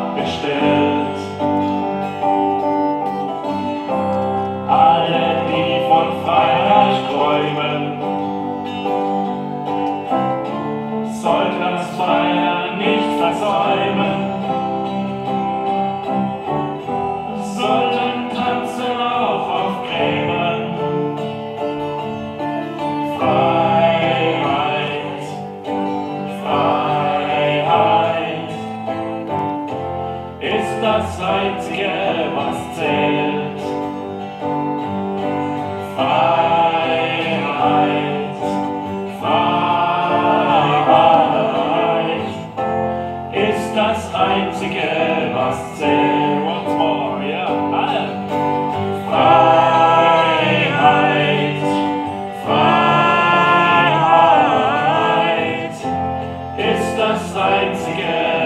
abgestellt. Alle, die von Freiheit träumen, sollten das Feiern nicht versäumen, sollten tanzen auch auf Gräbern. Freiheit, Freiheit ist das Einzige, was zählt. Freiheit, Freiheit ist das Einzige, was zählt. Once more, ja, alle. Freiheit, Freiheit ist das Einzige,